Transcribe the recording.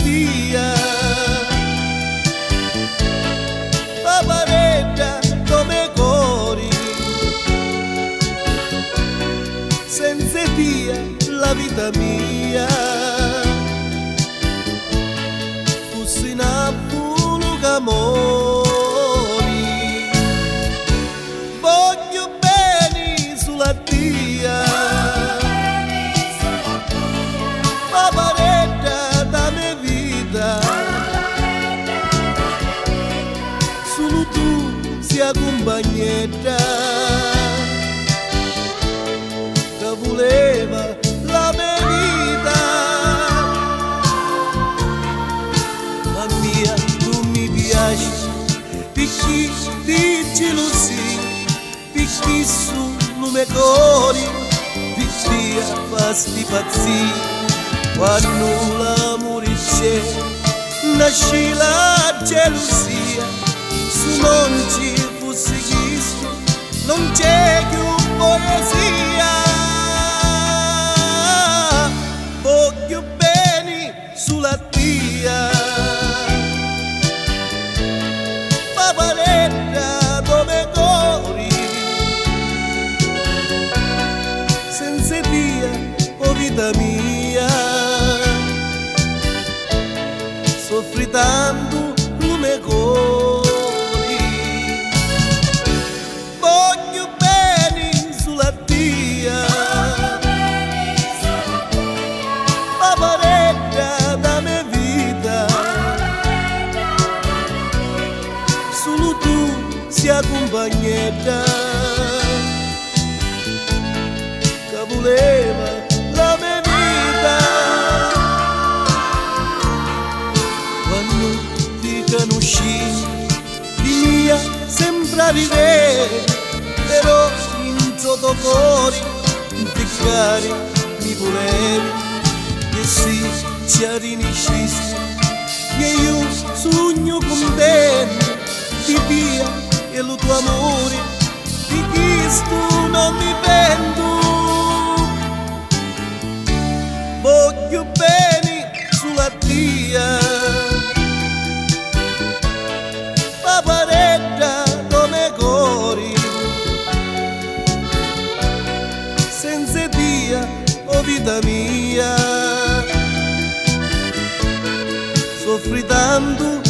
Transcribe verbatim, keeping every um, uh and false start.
tia, paparetta come cori, senza tia la vita mia fosse una buona amori. Voglio bene sulla tia, paparetta da mia vita, solo tu sia compagnetta che voleva la mia vita. Ma mia, tu mi piaci, perché ti gelosi, perché su non mi cori, perché fasti pazzi. Quando l'amore c'è, nasce la gelosia, se non ci fosse Cristo, non c'è più poesia. Voglio bene sulla tia, paparetta come cori, senza tia, oh vita mia, soffri tanto come cori. Voglio bene sulla tia, paparetta da mia vita, solo tu sia compagnetta che voleva la mia vita. Quando ti conosci di mia sembra vivere, però in sotto cuore impiccare mi volevi, e sì ci arriniscissi e io sogno contento di via e lo tuo amore, di questo non mi pento. Voglio bene sulla tia, paparetta come cori, senza tia, oh vita mia, soffri tanto